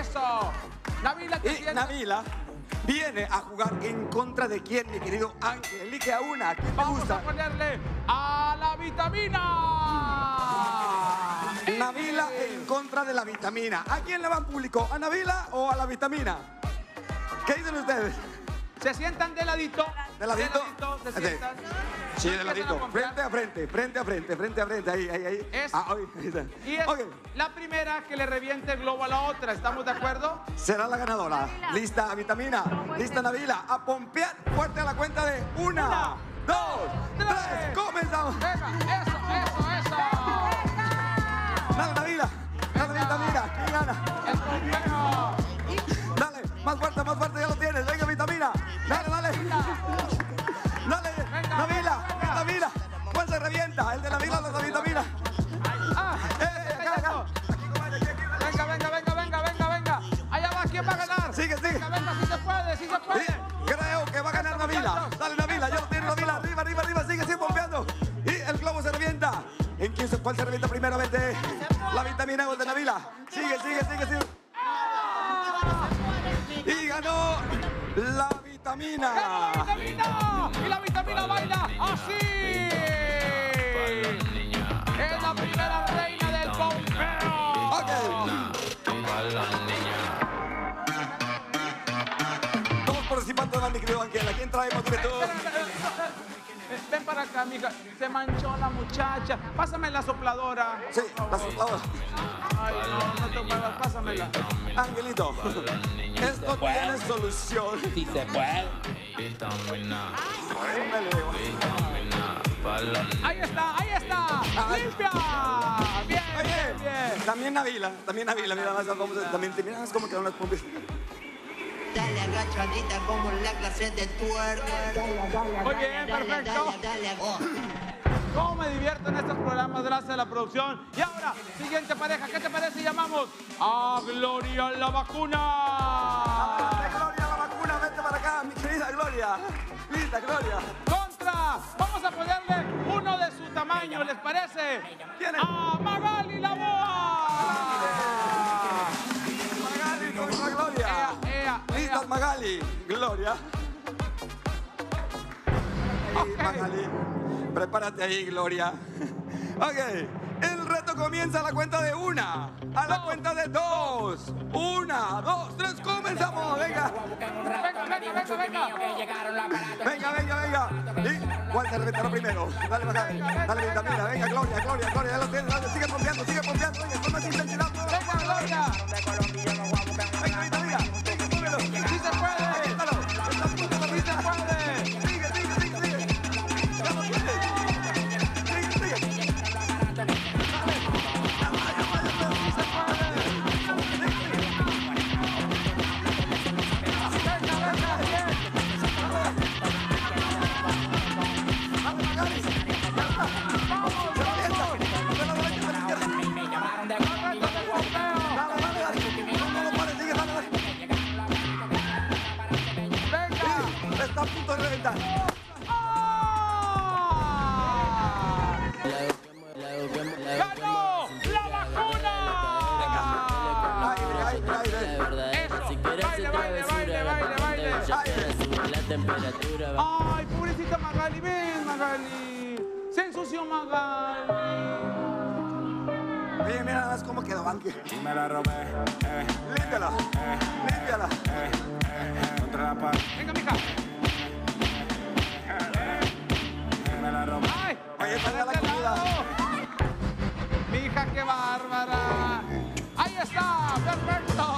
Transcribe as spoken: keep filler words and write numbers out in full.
Eso. Nabila, ¿qué Y sientes? Nabila viene a jugar en contra de quién, mi querido Ángel. Elige a una. ¿A quién te Vamos gusta? a ponerle a la vitamina. Nabila en contra de la vitamina. ¿A quién le van público? ¿A Nabila o a la vitamina? ¿Qué dicen ustedes? Se sientan de ladito. ¿De ladito? De ladito, se Sí. sientan. Sí, de Empiezan a ladito. confiar. Frente a frente, frente a frente, frente a frente. Ahí, ahí, ahí. Es- Ah, ahí, ahí está. Y es Ok. la primera que le reviente el globo a la otra. ¿Estamos de acuerdo? Será la ganadora. ¿Lista, vitamina? ¿Lista, Nabila? A pompear fuerte a la cuenta de una, Una, dos, tres. tres. ¡Comenzamos! Venga, eso, eso, eso. Dale, Nabila. Dale, vitamina. ¿Quién gana? El complejo. Dale, más fuerte, más fuerte, ya lo tienes. Venga, vitamina. Dale, dale. Dale, Venga, Nabila, venga. vitamina. ¿Cuál se revienta? ¿El de Nabila o el de la vitamina? Ah, Eh, eh, acá, acá. venga, venga, venga, venga, venga, venga. Allá va, ¿quién va a ganar? Sigue, sigue. Venga, venga, si se puede, si se Sí, puede. creo que va a ganar Nabila. Dale, Nabila, ya lo tiene Nabila. Arriba, arriba, arriba. Sigue, sigue pompeando. Y el globo se revienta. ¿En quién se, cuál se revienta primeramente? La vitamina o el de Nabila. Sigue, sigue, sigue, sigue. Y ganó la vitamina. ¡Ganó la vitamina! Y la vitamina baila así. Es la primera reina del pompeo. Ok. Dos participantes van, mi querido Ángel. ¿A quién traemos? Dime tú. Ven para acá, mija. Se manchó la muchacha. Pásame la sopladora. Sí, la sopladora. Ay, no, no te muevas. Pásamela. Angelito, esto tiene solución. Si se puede. Ahí está, ahí está. Limpia. Bien, Oye, bien, bien. también Nabila, también Nabila, mira más cómo se- también te miras cómo quedan las pompis. Dale agachadita como en la clase de twerk. Muy bien, perfecto. Dale, dale. Oh. ¿Cómo me divierto en estos programas gracias a la producción? Y ahora, siguiente pareja, ¿qué te parece? Llamamos a Gloria la vacuna. Adelante, Gloria, la vacuna, vente para acá, mi querida Gloria. Lista, Gloria. Contra, vamos a ponerle uno de su tamaño, ¿les parece? ¿Quién es? A Magali la boa. Magali contra Gloria. Ea, ea, Listas, ea. Magali. Gloria. Ahí, Ok. Magali. Prepárate ahí, Gloria. Ok. El reto comienza a la cuenta de una. A la Dos. cuenta de dos. Una, dos, tres, comenzamos. Venga. Venga, venga, venga, venga. Venga, venga, venga. ¿Y cuál se reventará primero? Dale, Magali. Dale, vitamina. Venga, Gloria, Gloria, Gloria. Ya lo tienes. Dale, sigue pompeando, sigue pompeando. Venga, con más intensidad. Venga, Gloria. Venga, vitamina. Sigue, súbelo. Sí se puede. Aviéntalo. Está a punto de Sí se reventar. puede. Sigue, sigue, sigue, sigue. Ya lo tienes. Sigue, sigue. Está a punto de reventar. ¡Ganó la vacuna! Aire, aire, aire. Eso. Si quieres Baile, hacer baile, travesura, baile, baile, ya baile. para subir la temperatura. va. Ay, pobrecita Magali, ven Magali. Se ensució Magali. Oye, mira nada más cómo quedó Ángel. Me la robé, eh, Límpiala. Límpiala. eh, eh, contra la pared. Venga, mija. Me la robé. Ay, Oye, traiga la para este comida. lado. Mija, qué bárbara. Ahí está, perfecto.